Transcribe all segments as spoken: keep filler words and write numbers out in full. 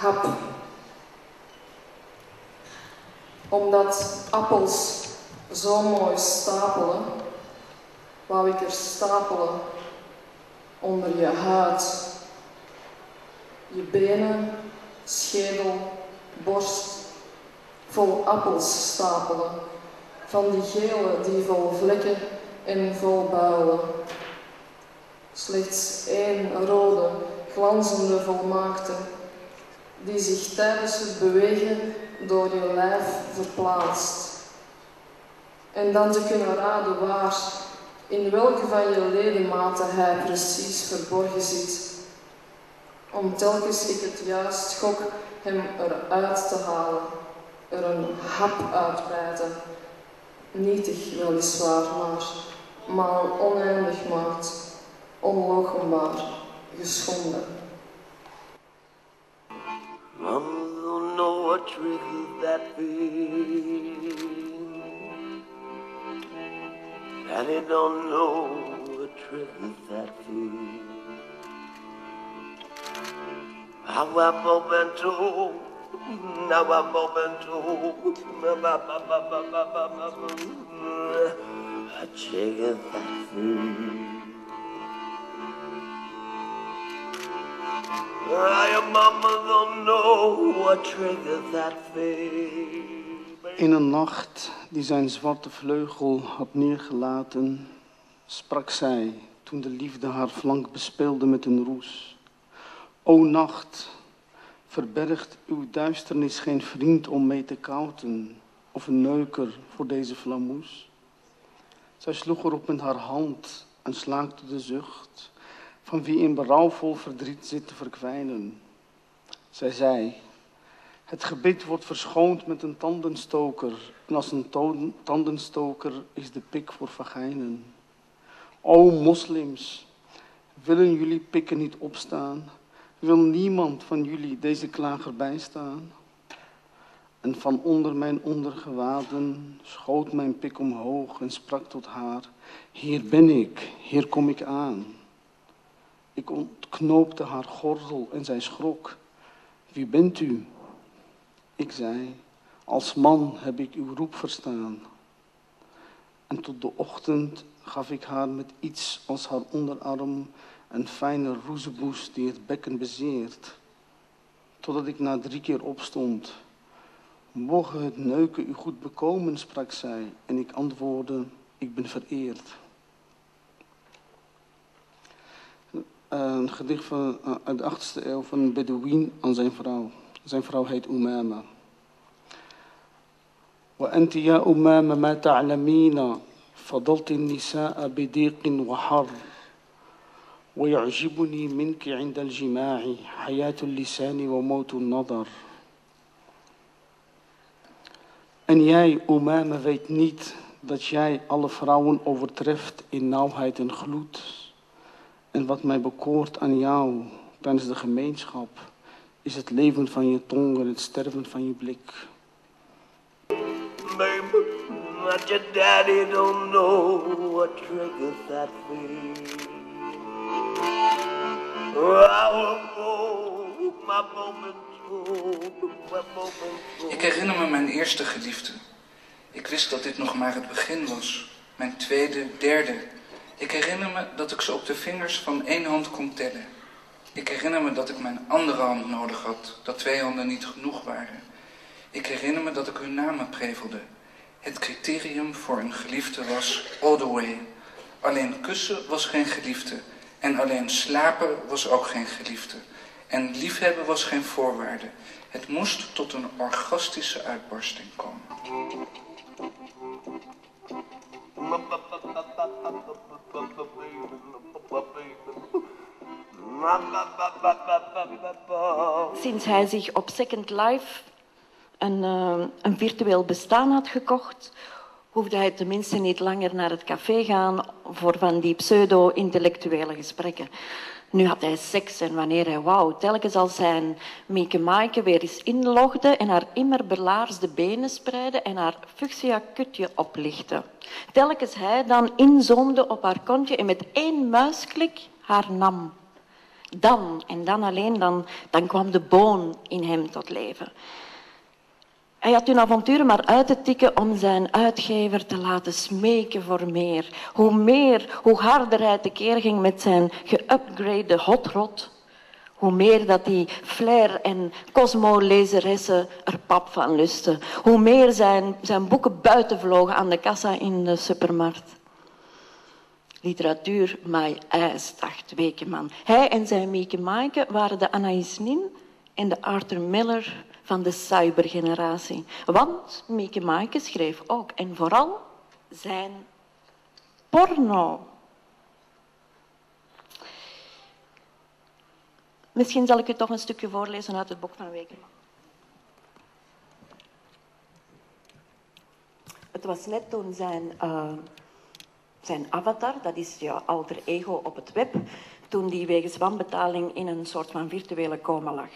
hap. Omdat appels zo mooi stapelen, wou ik er stapelen onder je huid. Je benen, schedel, borst, vol appels stapelen. Van die gele die vol vlekken en vol builen. Slechts één rode, glanzende volmaakte, die zich tijdens het bewegen door je lijf verplaatst. En dan te kunnen raden waar, in welke van je ledematen hij precies verborgen zit. Om telkens ik het juist gok hem eruit te halen, er een hap uitbijten. Nietig weliswaar, maar, maar oneindig maakt, onloochenbaar, geschonden. Mama don't know what triggers that feeling, and he don't know what triggers that feeling. Now I'm open to, now I'm open to, a trigger that feeling. Your mama don't know what triggers that feeling. In een nacht die zijn zwarte vleugel had neergelaten, sprak zij toen de liefde haar flank bespeelde met een roes. O nacht, verbergt uw duisternis geen vriend om mee te kouten, of een neuker voor deze flamoes? Zij sloeg erop met haar hand en slaakte de zucht van wie in berouwvol verdriet zit te verkwijnen. Zij zei, het gebit wordt verschoond met een tandenstoker, en als een to- tandenstoker is de pik voor vagijnen. O moslims, willen jullie pikken niet opstaan? Wil niemand van jullie deze klager bijstaan? En van onder mijn ondergewaden schoot mijn pik omhoog en sprak tot haar, hier ben ik, hier kom ik aan. Ik ontknoopte haar gordel en zij schrok. Wie bent u? Ik zei, als man heb ik uw roep verstaan. En tot de ochtend gaf ik haar met iets als haar onderarm een fijne roezeboes die het bekken bezeert. Totdat ik na drie keer opstond. Mogen het neuken u goed bekomen, sprak zij. En ik antwoordde, ik ben vereerd. Een gedicht van, uh, uit de achtste eeuw van een Bedouin aan zijn vrouw. Zijn vrouw heet Umama. وأنت يا أمامة ما تعلمين فضلت النساء بضيق وحر ويعجبني منك عند الجماع حياة اللسان وموت النظر. En jij, Umama, weet niet dat jij alle vrouwen overtreft in nauwheid en gloed. En wat mij bekoort aan jou tijdens de gemeenschap is het leven van je tong en het sterven van je blik. Baby, but your daddy don't know what triggers that feeling. Ik herinner me mijn eerste geliefde. Ik wist dat dit nog maar het begin was. Mijn tweede, derde. Ik herinner me dat ik ze op de vingers van één hand kon tellen. Ik herinner me dat ik mijn andere hand nodig had, dat twee handen niet genoeg waren. Ik herinner me dat ik hun namen prevelde. Het criterium voor een geliefde was all the way. Alleen kussen was geen geliefde. En alleen slapen was ook geen geliefde. En liefhebben was geen voorwaarde. Het moest tot een orgastische uitbarsting komen. Sinds hij zich op Second Life een, uh, een virtueel bestaan had gekocht, hoefde hij tenminste niet langer naar het café gaan voor van die pseudo-intellectuele gesprekken. Nu had hij seks en wanneer hij wou, telkens als zijn Mieke Maaike weer eens inlogde en haar immer belaarsde benen spreidde en haar fuchsia-kutje oplichtte. Telkens hij dan inzoomde op haar kontje en met één muisklik haar nam. Dan, en dan alleen, dan, dan kwam de boon in hem tot leven. Hij had hun avonturen maar uit te tikken om zijn uitgever te laten smeken voor meer. Hoe meer, hoe harder hij tekeer ging met zijn geupgrade hot rod, hoe meer dat die Flair en Cosmo-lezeressen er pap van lusten. Hoe meer zijn, zijn boeken buiten vlogen aan de kassa in de supermarkt. Literatuur, my ass, dacht Wekeman. Hij en zijn Mieke Maaike waren de Anaïs Nin en de Arthur Miller van de cybergeneratie. Want Mieke Maaike schreef ook en vooral zijn porno. Misschien zal ik u toch een stukje voorlezen uit het boek van Wekeman. Het was net toen zijn, uh, zijn avatar, dat is je alter ego op het web, toen die wegens wanbetaling in een soort van virtuele coma lag.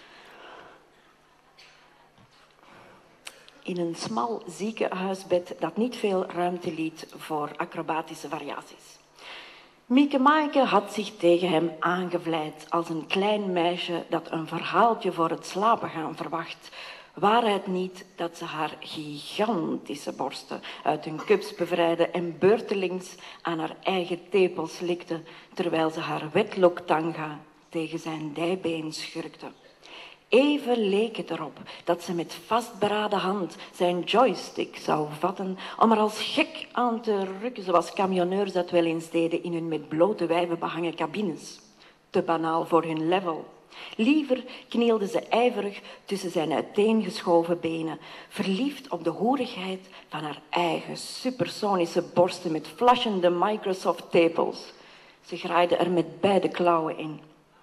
In een smal ziekenhuisbed dat niet veel ruimte liet voor acrobatische variaties. Mieke Maaike had zich tegen hem aangevleid als een klein meisje dat een verhaaltje voor het slapen gaan verwacht. Waarheid niet dat ze haar gigantische borsten uit hun cups bevrijdde en beurtelings aan haar eigen tepels likte, terwijl ze haar wetlook tanga tegen zijn dijbeen schurkte. Even leek het erop dat ze met vastberaden hand zijn joystick zou vatten om er als gek aan te rukken, zoals camionneurs dat wel eens deden in hun met blote wijven behangen cabines. Te banaal voor hun level. Liever knielde ze ijverig tussen zijn uiteengeschoven benen, verliefd op de hoerigheid van haar eigen supersonische borsten met flashende Microsoft-tepels. Ze graaide er met beide klauwen in.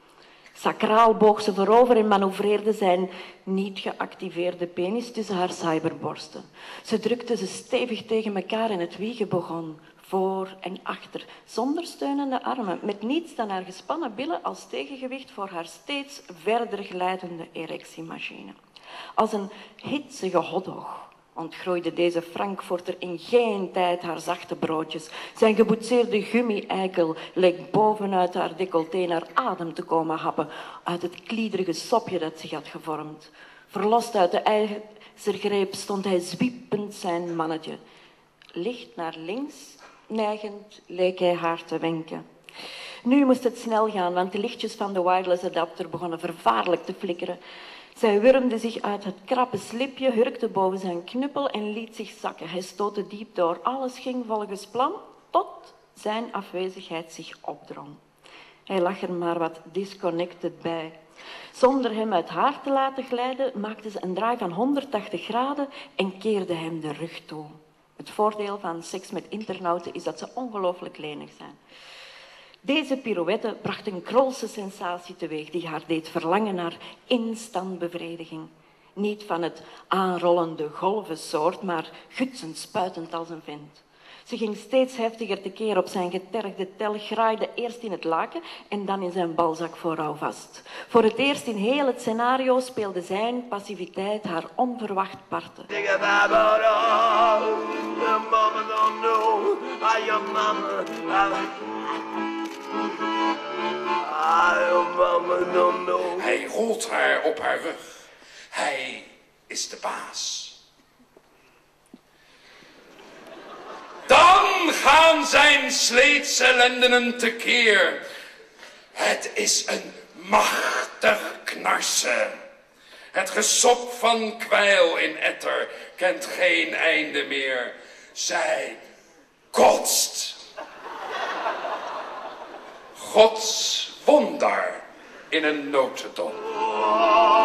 Sacraal boog ze voorover en manoeuvreerde zijn niet geactiveerde penis tussen haar cyberborsten. Ze drukte ze stevig tegen elkaar en het wiegen begon, voor en achter, zonder steunende armen, met niets dan haar gespannen billen als tegengewicht voor haar steeds verder glijdende erectiemachine. Als een hitsige hotdog ontgroeide deze Frankfurter in geen tijd haar zachte broodjes. Zijn geboetseerde gummi-eikel leek bovenuit haar decolleté naar adem te komen happen uit het kliederige sopje dat zich had gevormd. Verlost uit de ijzergreep stond hij zwiepend zijn mannetje. Licht naar links, neigend leek hij haar te wenken. Nu moest het snel gaan, want de lichtjes van de wireless adapter begonnen vervaarlijk te flikkeren. Zij wurmde zich uit het krappe slipje, hurkte boven zijn knuppel en liet zich zakken. Hij stootte diep door. Alles ging volgens plan, tot zijn afwezigheid zich opdrong. Hij lag er maar wat disconnected bij. Zonder hem uit haar te laten glijden, maakte ze een draai van honderdtachtig graden en keerde hem de rug toe. Het voordeel van seks met internauten is dat ze ongelooflijk lenig zijn. Deze pirouette bracht een krolse sensatie teweeg die haar deed verlangen naar instant bevrediging. Niet van het aanrollende golvensoort, maar gutsend spuitend als een vent. Ze ging steeds heftiger tekeer op zijn getergde tel, graaide eerst in het laken en dan in zijn balzak voor houvast. Voor het eerst in heel het scenario speelde zijn passiviteit haar onverwacht parten. Hij rolt haar op haar rug. Hij is de baas. Dan gaan zijn sleetse lendenen tekeer. Het is een machtig knarsen. Het gesop van kwijl in etter kent geen einde meer. Zij kotst. Gods wonder in een notendop.